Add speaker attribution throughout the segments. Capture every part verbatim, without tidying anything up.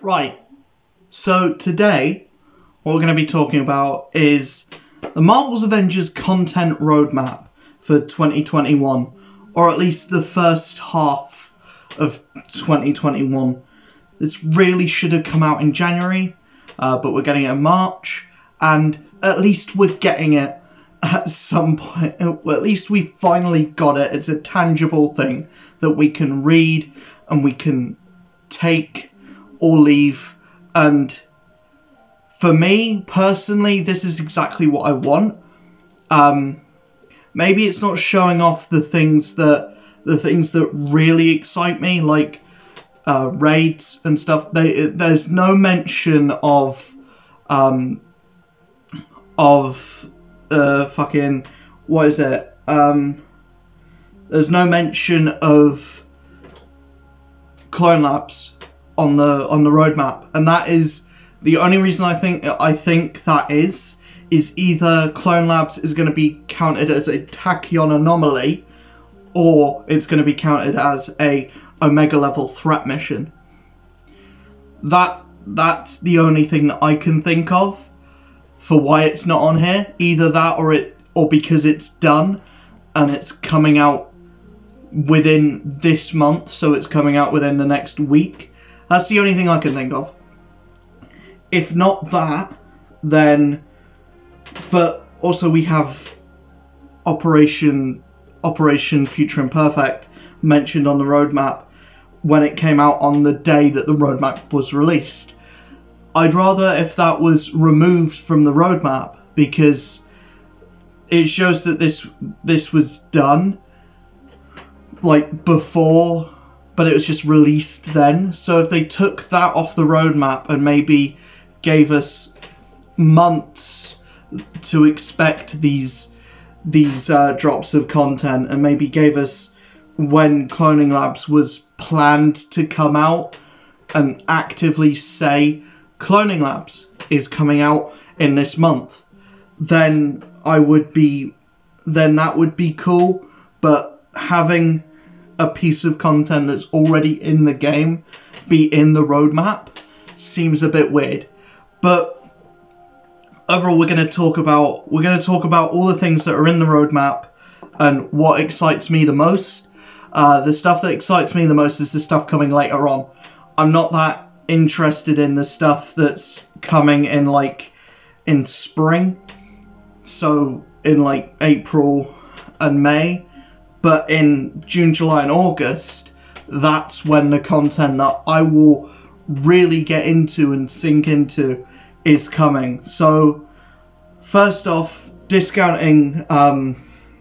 Speaker 1: Right, so today what we're going to be talking about is the Marvel's Avengers content roadmap for twenty twenty-one, or at least the first half of twenty twenty-one. This really should have come out in January, uh, but we're getting it in March, and at least we're getting it at some point. Well, at least we finally got it. It's a tangible thing that we can read and we can take or leave, and for me personally, this is exactly what I want. Um, maybe it's not showing off the things that the things that really excite me, like uh, raids and stuff. They, there's no mention of um, of uh, fucking what is it? Um, there's no mention of Clone Labs on the on the roadmap, and that is the only reason I think I think that is is either Clone Labs is going to be counted as a Tachyon anomaly, or it's going to be counted as a Omega level threat mission. That that's the only thing that I can think of for why it's not on here. Either that, or it, or because it's done and it's coming out within this month, so it's coming out within the next week. That's the only thing I can think of. If not that, then... But also we have Operation Operation Future Imperfect mentioned on the roadmap when it came out on the day that the roadmap was released. I'd rather if that was removed from the roadmap, because it shows that this this was done like before, but it was just released then. So if they took that off the roadmap and maybe gave us months to expect these these uh, drops of content, and maybe gave us when Cloning Labs was planned to come out, and actively say Cloning Labs is coming out in this month, then I would be then that would be cool. But having a piece of content that's already in the game be in the roadmap seems a bit weird. But overall, we're going to talk about we're going to talk about all the things that are in the roadmap and what excites me the most. Uh, the stuff that excites me the most is the stuff coming later on. I'm not that interested in the stuff that's coming in like in spring, so in like April and May. But in June, July and August, that's when the content that I will really get into and sink into is coming. So first off, discounting um,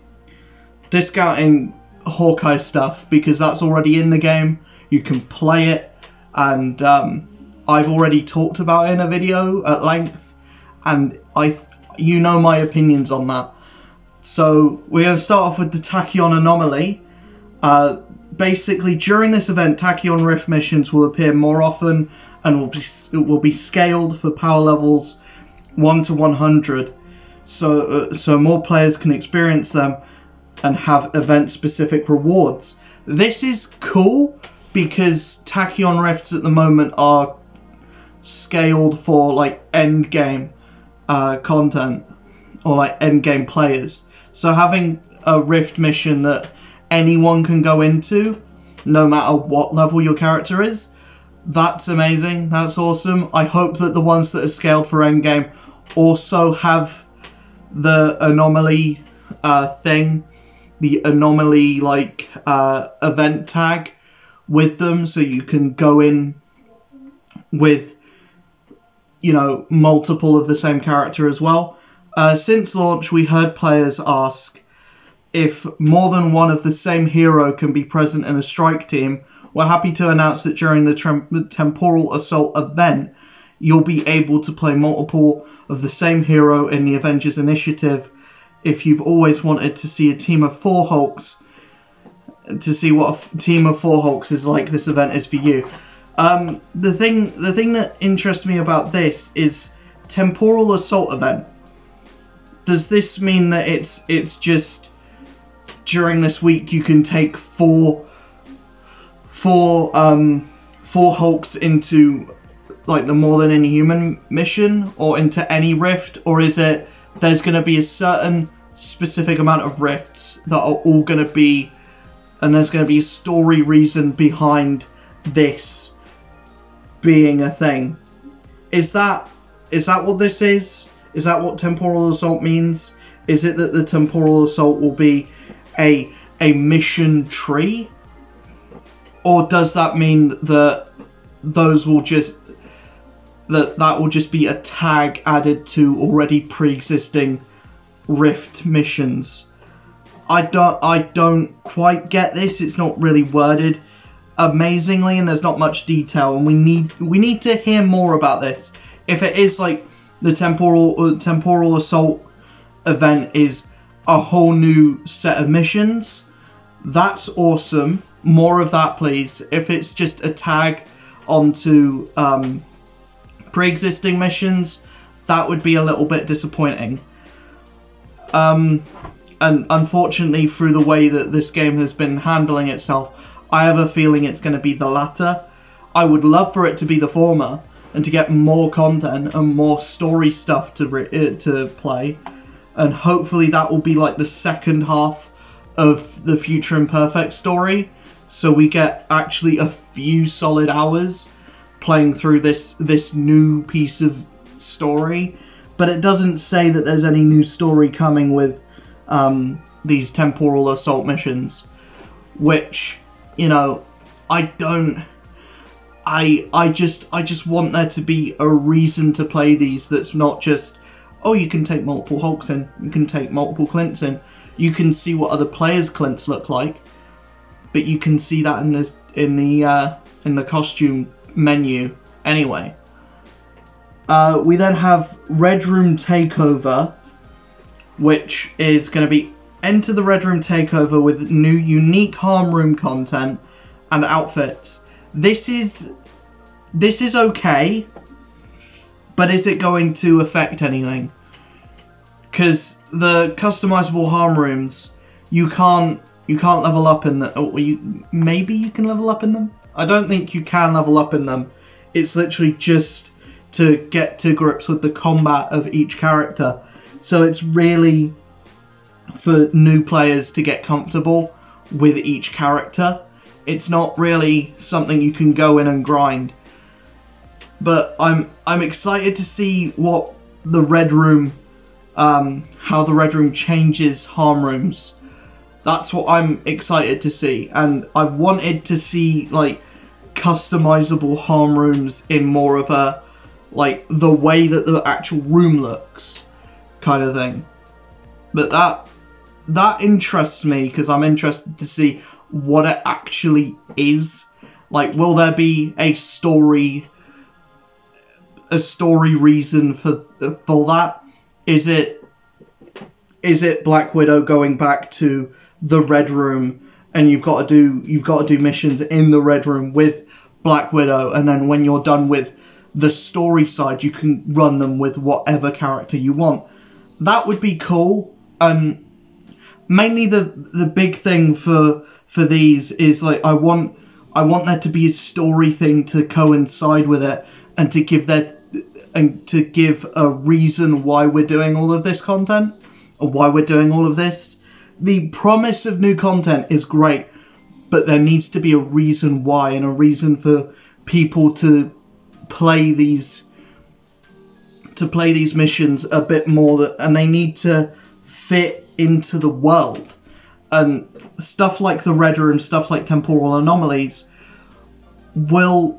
Speaker 1: discounting Hawkeye stuff, because that's already in the game. You can play it, and um, I've already talked about it in a video at length, and I, you know my opinions on that. So we're going to start off with the Tachyon anomaly. Uh, basically, during this event, Tachyon Rift missions will appear more often and will be will be scaled for power levels one to one hundred, so uh, so more players can experience them and have event-specific rewards. This is cool because Tachyon Rifts at the moment are scaled for like end game uh, content, or like end game players. So having a Rift mission that anyone can go into, no matter what level your character is, that's amazing. That's awesome. I hope that the ones that are scaled for endgame also have the anomaly uh, thing, the anomaly like uh, event tag with them, so you can go in with, you know, multiple of the same character as well. Uh, since launch, we heard players ask if more than one of the same hero can be present in a strike team. We're happy to announce that during the Trem- Temporal Assault event, you'll be able to play multiple of the same hero in the Avengers Initiative. If you've always wanted to see a team of four Hulks, to see what a f- team of four Hulks is like, this event is for you. Um, the thing, the thing that interests me about this is Temporal Assault event. Does this mean that it's it's just during this week you can take four four um four Hulks into like the More Than Inhuman mission, or into any rift, or is it there's going to be a certain specific amount of rifts that are all going to be, and there's going to be a story reason behind this being a thing? Is that is that what this is? Is that what Temporal Assault means? Is it that the Temporal Assault will be a a mission tree? Or does that mean that those will just that that will just be a tag added to already pre-existing Rift missions? I don't I don't quite get this. It's not really worded amazingly, and there's not much detail, and we need we need to hear more about this. If it is like the temporal uh, temporal assault event is a whole new set of missions, that's awesome. More of that, please. If it's just a tag onto um, pre-existing missions, that would be a little bit disappointing. Um, and unfortunately, through the way that this game has been handling itself, I have a feeling it's going to be the latter. I would love for it to be the former, and to get more content and more story stuff to re uh, to play, and hopefully that will be like the second half of the Future Imperfect story, so we get actually a few solid hours playing through this this new piece of story. But it doesn't say that there's any new story coming with um, these Temporal Assault missions, which, you know, I don't. I I just I just want there to be a reason to play these. That's not just, oh, you can take multiple Hulks in, you can take multiple Clints in, you can see what other players' Clints look like, but you can see that in this in the uh, in the costume menu anyway. Uh, we then have Red Room Takeover, which is going to be enter the Red Room Takeover with new unique Harm Room content and outfits. This is this is okay, but is it going to affect anything? Because the customizable Harm Rooms, you can't you can't level up in them. Or you maybe you can level up in them. I don't think you can level up in them. It's literally just to get to grips with the combat of each character. So it's really for new players to get comfortable with each character. It's not really something you can go in and grind. But I'm I'm excited to see what the Red Room, um, how the Red Room changes Harm Rooms. That's what I'm excited to see, and I've wanted to see like customizable Harm Rooms in more of a like the way that the actual room looks, kind of thing. But that that interests me because I'm interested to see what it actually is. Like, will there be a story, a story reason for for that? Is it is it Black Widow going back to the Red Room, and you've got to do you've got to do missions in the Red Room with Black Widow, and then when you're done with the story side, you can run them with whatever character you want? That would be cool. And mainly the the big thing for for these is like I want I want there to be a story thing to coincide with it, and to give that and to give a reason why we're doing all of this content, or why we're doing all of this. The promise of new content is great, but there needs to be a reason why, and a reason for people to play these to play these missions a bit more, that, and they need to fit into the world. And stuff like the Red Room, stuff like Temporal Anomalies will,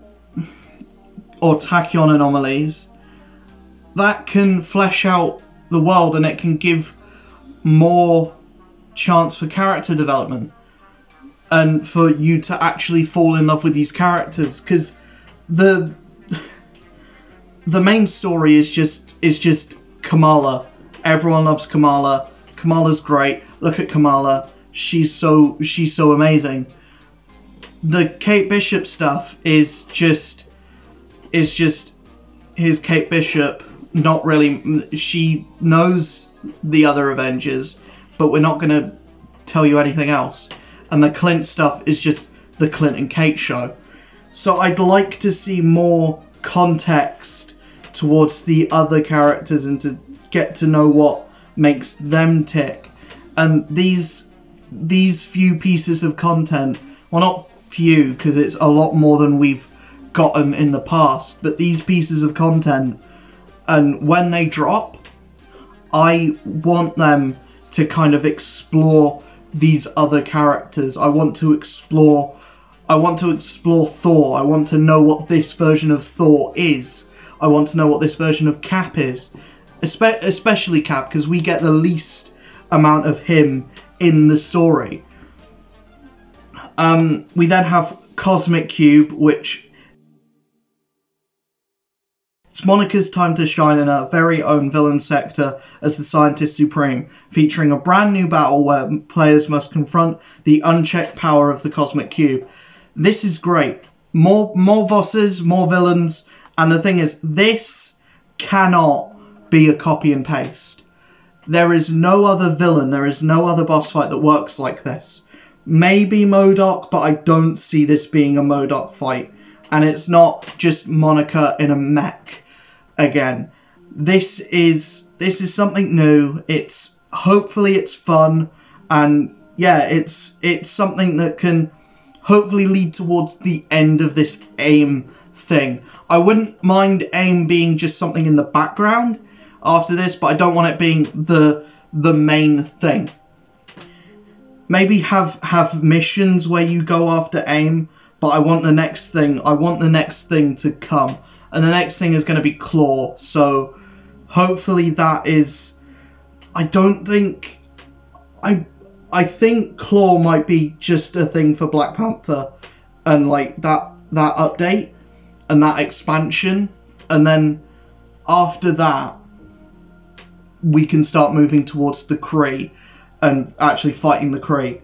Speaker 1: or Tachyon Anomalies, that can flesh out the world, and it can give more chance for character development and for you to actually fall in love with these characters. Because the the main story is just is just Kamala. Everyone loves Kamala. Kamala's great. Look at Kamala. She's so she's so amazing. The Kate Bishop stuff is just is just his Kate Bishop. Not really. She knows the other Avengers, but we're not going to tell you anything else. And the Clint stuff is just the Clint and Kate show. So I'd like to see more context towards the other characters and to get to know what makes them tick. And these these few pieces of content, well, not few because it's a lot more than we've gotten in the past, but these pieces of content, and when they drop, I want them to kind of explore these other characters. I want to explore I want to explore Thor. I want to know what this version of Thor is. I want to know what this version of Cap is. Espe- especially Cap, because we get the least amount of him in the story. Um, we then have Cosmic Cube, which it's Monica's time to shine in her very own villain sector as the Scientist Supreme, featuring a brand new battle where players must confront the unchecked power of the Cosmic Cube. This is great. More, more bosses, more villains, and the thing is, this cannot be a copy and paste. There is no other villain, there is no other boss fight that works like this. Maybe MODOK, but I don't see this being a MODOK fight. And it's not just Monica in a mech again. This is this is something new. It's hopefully it's fun, and yeah, it's it's something that can hopefully lead towards the end of this AIM thing. I wouldn't mind AIM being just something in the background after this, but I don't want it being the the main thing. Maybe have have missions where you go after AIM, but I want the next thing. I want the next thing to come, and the next thing is going to be Claw. So hopefully that is. I don't think. I I think Claw might be just a thing for Black Panther, and like that that update and that expansion, and then after that we can start moving towards the Kree and actually fighting the Kree.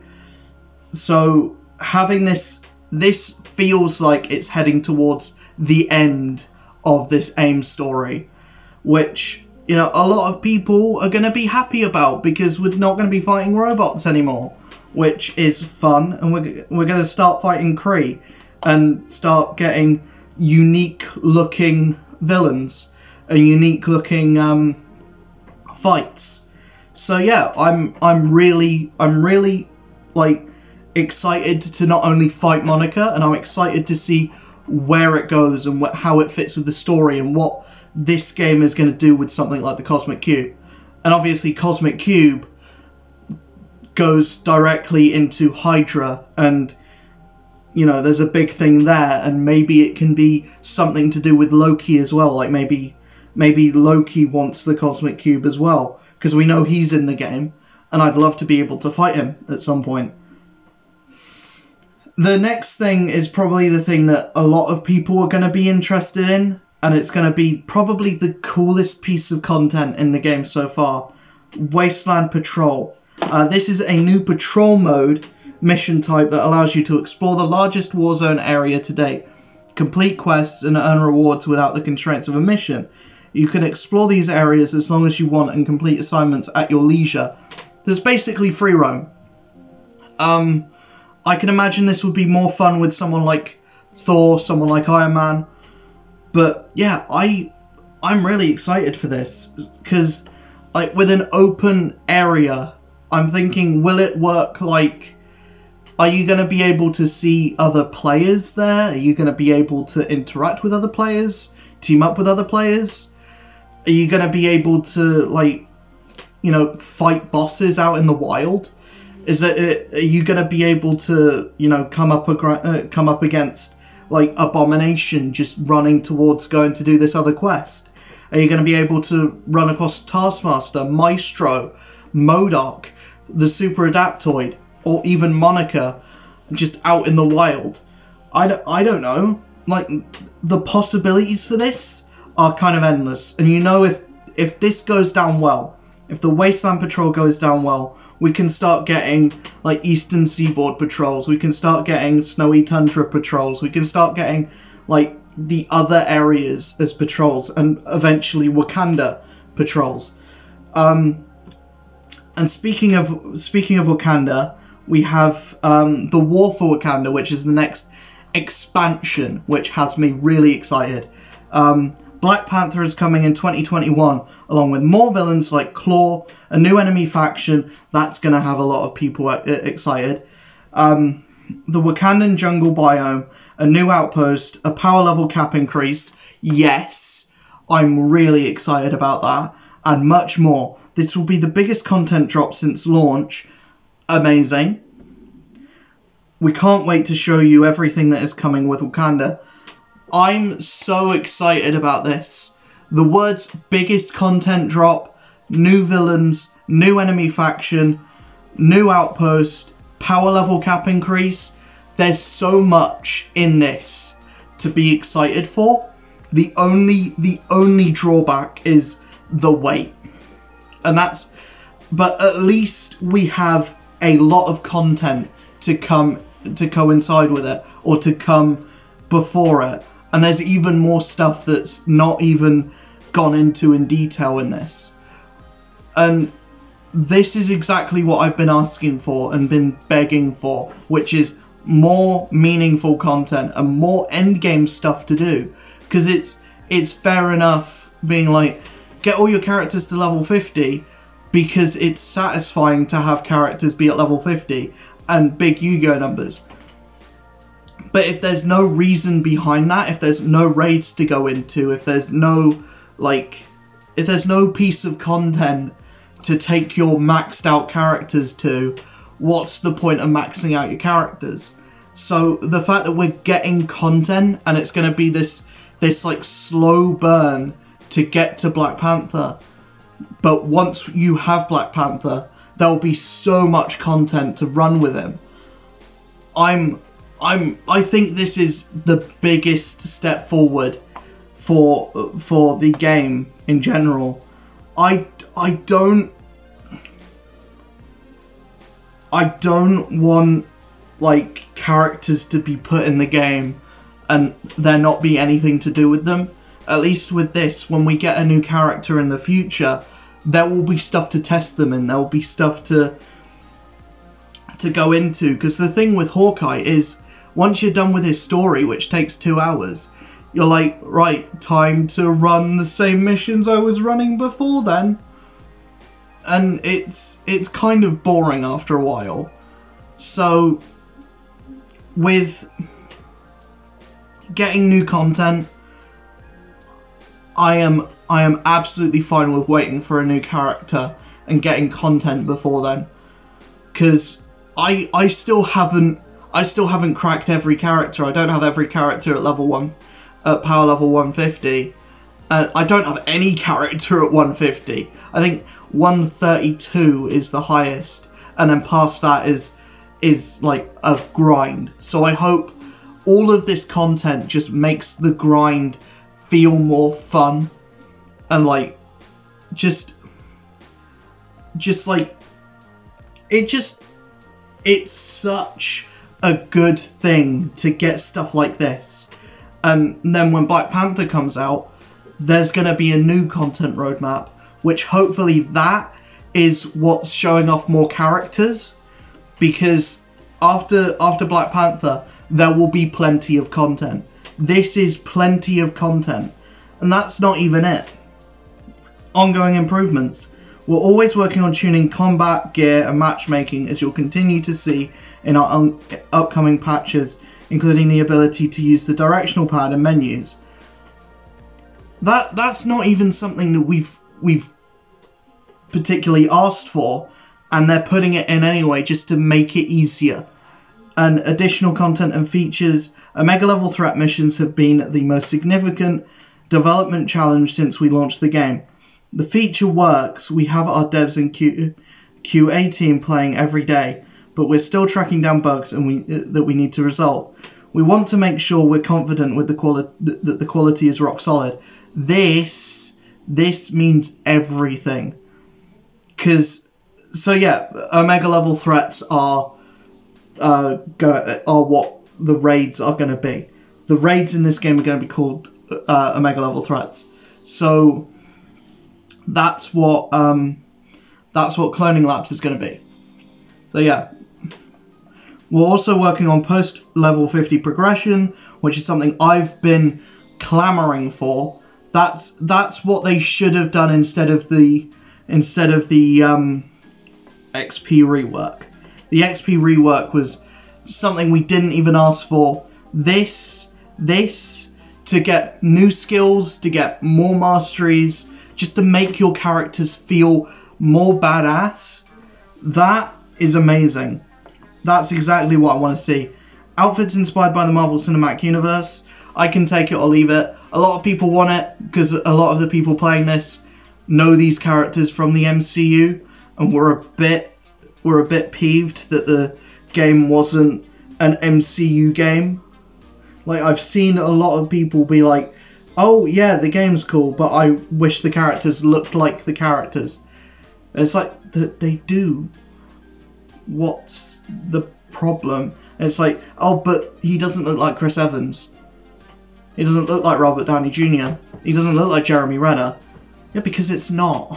Speaker 1: So having this, this feels like it's heading towards the end of this AIM story, which, you know, a lot of people are going to be happy about because we're not going to be fighting robots anymore, which is fun, and we're, we're going to start fighting Kree and start getting unique looking villains and unique looking um, fights. So yeah, I'm I'm really I'm really like excited to not only fight Monica, and I'm excited to see where it goes and what, how it fits with the story and what this game is going to do with something like the Cosmic Cube. And obviously Cosmic Cube goes directly into Hydra, and you know, there's a big thing there, and maybe it can be something to do with Loki as well. Like maybe maybe Loki wants the Cosmic Cube as well, because we know he's in the game, and I'd love to be able to fight him at some point. The next thing is probably the thing that a lot of people are going to be interested in, and it's going to be probably the coolest piece of content in the game so far. Wasteland Patrol. Uh, this is a new patrol mode mission type that allows you to explore the largest warzone area to date, complete quests and earn rewards without the constraints of a mission. You can explore these areas as long as you want and complete assignments at your leisure. There's basically free roam. Um, I can imagine this would be more fun with someone like Thor, someone like Iron Man. But yeah, I, I'm really excited for this, because like with an open area, I'm thinking, will it work like, are you going to be able to see other players there? Are you going to be able to interact with other players? Team up with other players? Are you going to be able to, like, you know, fight bosses out in the wild? Is it, are you going to be able to, you know, come up uh, come up against, like, Abomination just running towards going to do this other quest? Are you going to be able to run across Taskmaster, Maestro, MODOK, the Super Adaptoid, or even Monica just out in the wild? I don't, I don't know. Like, the possibilities for this are kind of endless, and you know, if if this goes down well, if the Wasteland Patrol goes down well, we can start getting like Eastern Seaboard patrols, we can start getting Snowy Tundra patrols, we can start getting like the other areas as patrols, and eventually Wakanda patrols. Um, and speaking of speaking of Wakanda, we have um, the War for Wakanda, which is the next expansion, which has me really excited. Um, Black Panther is coming in twenty twenty-one, along with more villains like Claw, a new enemy faction. That's going to have a lot of people excited. Um, the Wakandan jungle biome, a new outpost, a power level cap increase. Yes, I'm really excited about that, and much more. This will be the biggest content drop since launch. Amazing. We can't wait to show you everything that is coming with Wakanda. I'm so excited about this. The words biggest content drop, new villains, new enemy faction, new outpost, power level cap increase. There's so much in this to be excited for. The only the only drawback is the wait. And that's but at least we have a lot of content to come to coincide with it, or to come before it. And there's even more stuff that's not even gone into in detail in this. And this is exactly what I've been asking for and been begging for, which is more meaningful content and more endgame stuff to do. Because it's it's fair enough being like, get all your characters to level fifty, because it's satisfying to have characters be at level fifty and big Yu-Gi-Oh numbers. But if there's no reason behind that, if there's no raids to go into, if there's no, like, if there's no piece of content to take your maxed out characters to, what's the point of maxing out your characters? So the fact that we're getting content and it's going to be this, this like slow burn to get to Black Panther, but once you have Black Panther, there'll be so much content to run with him. I'm, I'm, I think this is the biggest step forward for for the game in general. I, I don't, I don't want like characters to be put in the game and there not be anything to do with them. At least with this, when we get a new character in the future, there will be stuff to test them in. There will be stuff to to go into. Because the thing with Hawkeye is, once you're done with his story, which takes two hours, you're like, right, time to run the same missions I was running before then. And it's it's kind of boring after a while. So, with getting new content, I am I am absolutely fine with waiting for a new character and getting content before then, because I I still haven't I still haven't cracked every character. I don't have every character at level one, at power level one fifty. Uh, I don't have any character at one fifty. I think one thirty-two is the highest, and then past that is is like a grind. So I hope all of this content just makes the grind feel more fun, and like just just like it just it's such a good thing to get stuff like this. And then when Black Panther comes out, there's going to be a new content roadmap, which hopefully that is what's showing off more characters, because after after Black Panther there will be plenty of content. This is plenty of content, and that's not even it. Ongoing improvements. We're always working on tuning combat, gear and matchmaking, as you'll continue to see in our un upcoming patches, including the ability to use the directional pad and menus. That that's not even something that we've we've particularly asked for, and they're putting it in anyway just to make it easier. And additional content and features. Omega level threat missions have been the most significant development challenge since we launched the game. The feature works. We have our devs and Q QA team playing every day, but we're still tracking down bugs and we uh, that we need to resolve. We want to make sure we're confident with the quality that the quality is rock solid. This this means everything. Cause so yeah, Omega level threats are uh go, are what the raids are going to be. The raids in this game are going to be called uh, Omega level threats. So that's what um, that's what Cloning Labs is going to be. So yeah, We're also working on post-level fifty progression, which is something I've been clamoring for. That's that's what they should have done instead of the instead of the um, X P rework. The X P rework was something we didn't even ask for. This this to get new skills, to get more masteries, just to make your characters feel more badass. That is amazing. That's exactly what I want to see. Outfits inspired by the Marvel Cinematic Universe. I can take it or leave it. A lot of people want it because a lot of the people playing this know these characters from the M C U, and we're a bit we're a bit peeved that the game wasn't an M C U game. Like, I've seen a lot of people be like, "Oh yeah, the game's cool, but I wish the characters looked like the characters." And it's like, they do. What's the problem? And it's like, oh, but he doesn't look like Chris Evans. He doesn't look like Robert Downey Junior He doesn't look like Jeremy Renner. Yeah, because it's not.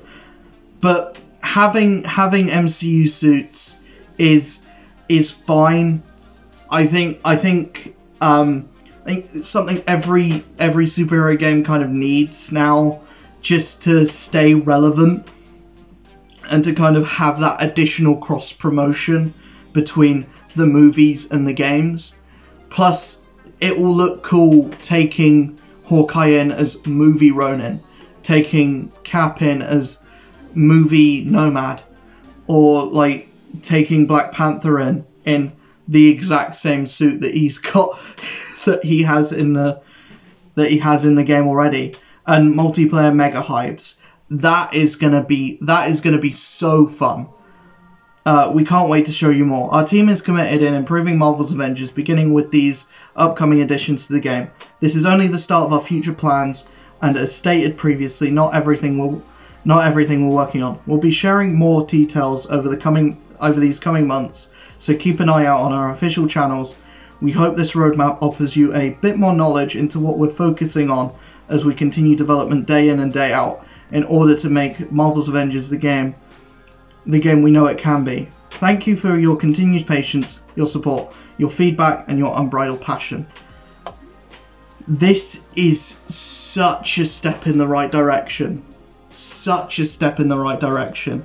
Speaker 1: But having having M C U suits is is fine. I think I think um, I think it's something every every superhero game kind of needs now, just to stay relevant and to kind of have that additional cross promotion between the movies and the games. Plus, it will look cool taking Hawkeye in as movie Ronin, taking Cap in as movie Nomad, or like taking Black Panther in in the exact same suit that he's got that he has in the that he has in the game already, and multiplayer mega hypes. That is gonna be that is gonna be so fun. Uh, we can't wait to show you more. Our team is committed in improving Marvel's Avengers, beginning with these upcoming additions to the game. This is only the start of our future plans, and as stated previously, not everything will, not everything we're working on. We'll be sharing more details over the coming, over these coming months, so keep an eye out on our official channels. We hope this roadmap offers you a bit more knowledge into what we're focusing on as we continue development day in and day out, in order to make Marvel's Avengers the game. the game we know it can be. Thank you for your continued patience, your support, your feedback, and your unbridled passion. This is such a step in the right direction. Such a step in the right direction.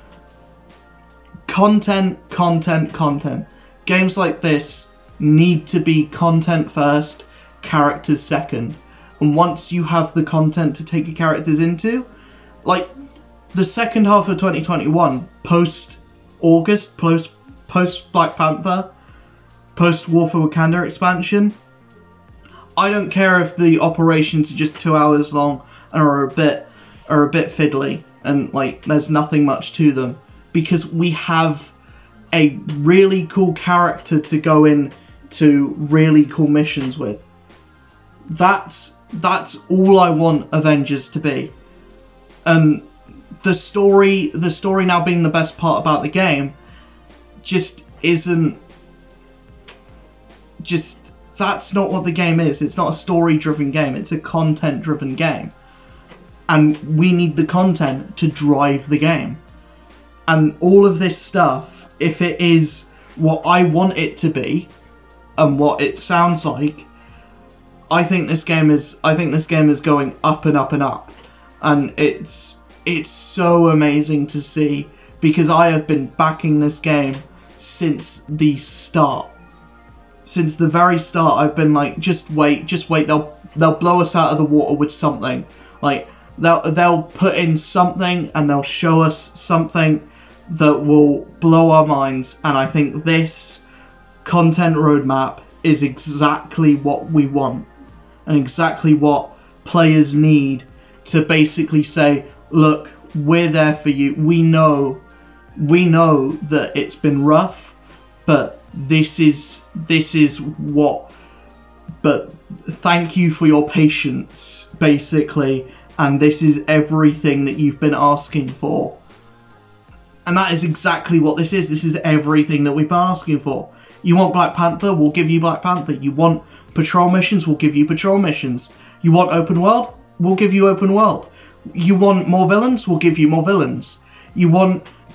Speaker 1: Content, content, content. Games like this need to be content first, characters second. And once you have the content to take your characters into, like, the second half of twenty twenty-one, post-August, post, post-Black Panther, post-War for Wakanda expansion, I don't care if the operations are just two hours long and are a bit, are a bit fiddly, and, like, there's nothing much to them, because we have a really cool character to go in to really cool missions with. That's, that's all I want Avengers to be. And the story, the story now being the best part about the game, just isn't, just, that's not what the game is. It's not a story-driven game, it's a content-driven game. And we need the content to drive the game. And all of this stuff, if it is what I want it to be, and what it sounds like, I think this game is, I think this game is going up and up and up. And it's, it's so amazing to see, because I have been backing this game since the start. Since the very start, I've been like, just wait, just wait, they'll, they'll blow us out of the water with something. Like, they'll, they'll put in something, and they'll show us something that will blow our minds. And I think this content roadmap is exactly what we want, and exactly what players need to basically say, look, we're there for you. We know, we know that it's been rough, but this is, this is what, but thank you for your patience, basically, and this is everything that you've been asking for. And that is exactly what this is. This is everything that we've been asking for. You want Black Panther? We'll give you Black Panther. You want patrol missions? We'll give you patrol missions. You want open world? We'll give you open world. You want more villains? We'll give you more villains. You want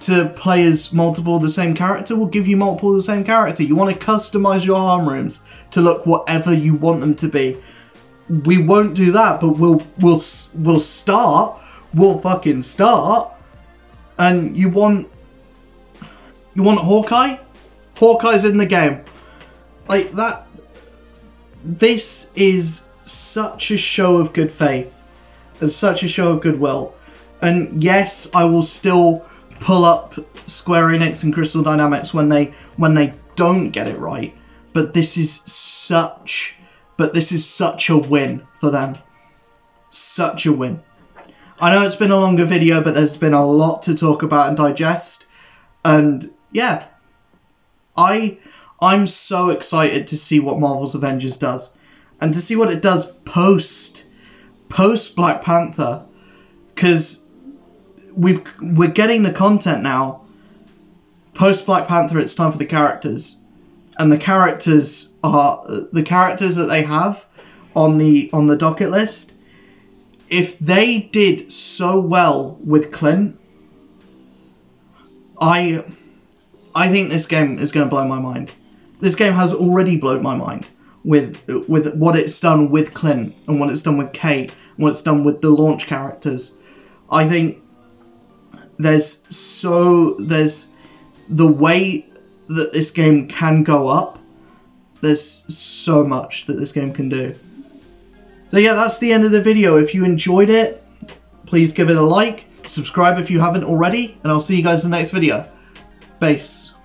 Speaker 1: to play as multiple of the same character, we'll give you multiple of the same character. You want to customize your harem rooms to look whatever you want them to be. We won't do that, but we'll we'll we'll start. We'll fucking start. And you want you want Hawkeye? Hawkeye's in the game. Like that. This is such a show of good faith and such a show of goodwill. And yes, I will still pull up Square Enix and Crystal Dynamics when they when they don't get it right. But this is such but this is such a win for them. Such a win. I know it's been a longer video, but there's been a lot to talk about and digest. And yeah, I I'm so excited to see what Marvel's Avengers does, and to see what it does post post Black Panther, because we've we're getting the content now. Post Black Panther, it's time for the characters, and the characters are the characters that they have on the on the docket list. If they did so well with Clint, I I think this game is going to blow my mind. This game has already blown my mind with with what it's done with Clint and what it's done with Kate and what it's done with the launch characters. I think there's so there's the way that this game can go up. There's so much that this game can do. So yeah, that's the end of the video. If you enjoyed it, please give it a like, subscribe if you haven't already, and I'll see you guys in the next video. Peace.